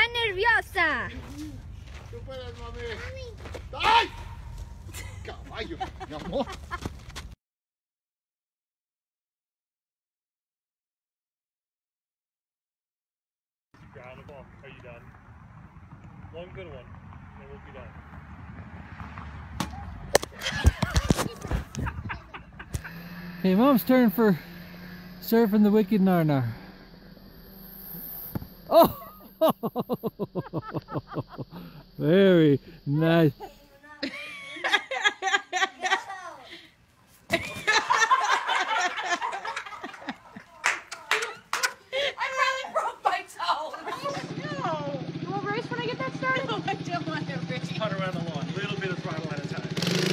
nerviosa. Tú puedes, mami. ¡Ay! Caballo, mi amor. Ground the ball. Are you done? One good one, and we'll be done. Hey, Mom's turn for surfing the Wicked Narnar. Oh! Very nice. Putt around the lawn. A little bit of throttle at a time.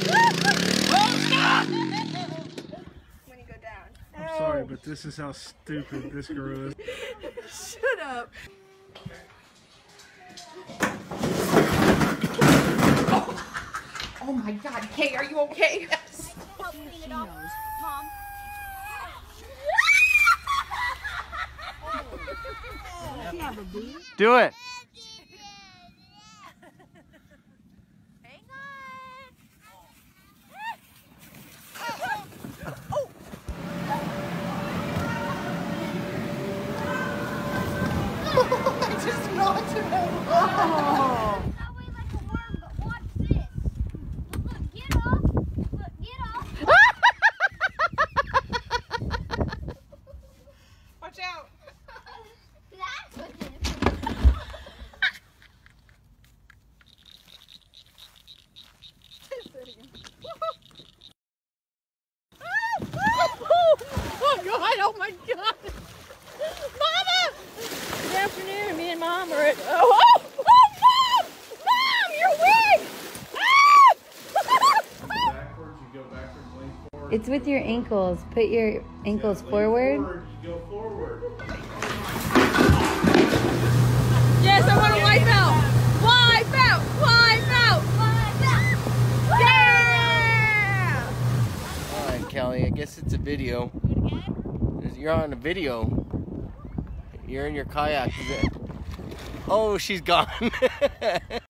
When you go down. I'm sorry, but this is how stupid this girl is. Shut up. Oh my God, Kay, are you okay? Yes. Mom. Do it. I just knocked him over. That way like a worm, but watch this. Look, get off. Look, get off. Watch out. That's what this. Oh God, oh my God. Mama! Good afternoon, me and Mom are at, oh, Mom! Mom, your wig! Backwards, you go backwards, lean forward. It's with your ankles. Put your ankles forward. You go forward. Yes, I want to wipe out! Wipe out! Wipe out! Yeah! Alright, Kelly, I guess it's a video. You're on a video. You're in your kayak. Oh, she's gone.